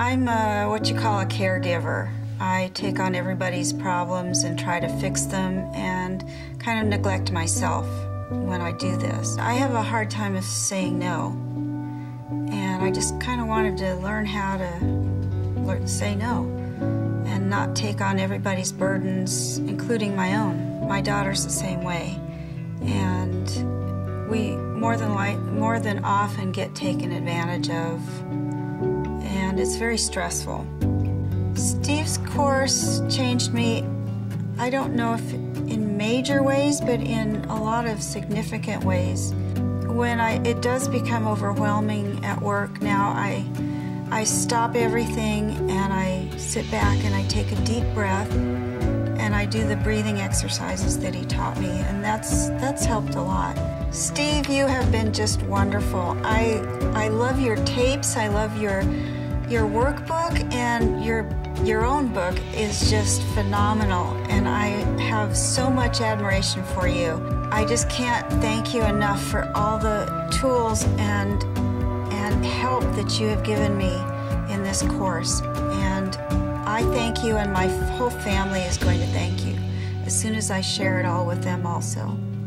I'm what you call a caregiver. I take on everybody's problems and try to fix them and kind of neglect myself when I do this. I have a hard time of saying no, and I just kind of wanted to learn how to say no and not take on everybody's burdens, including my own. My daughter's the same way, and we more than often get taken advantage of, and it's very stressful. Steve's course changed me, I don't know if in major ways, but in a lot of significant ways. When it does become overwhelming at work now, I stop everything and I sit back and I take a deep breath and I do the breathing exercises that he taught me, and that's helped a lot. Steve, you have been just wonderful. I love your tapes, I love your workbook, and your own book is just phenomenal, and I have so much admiration for you. I just can't thank you enough for all the tools and help that you have given me in this course. And I thank you, and my whole family is going to thank you as soon as I share it all with them also.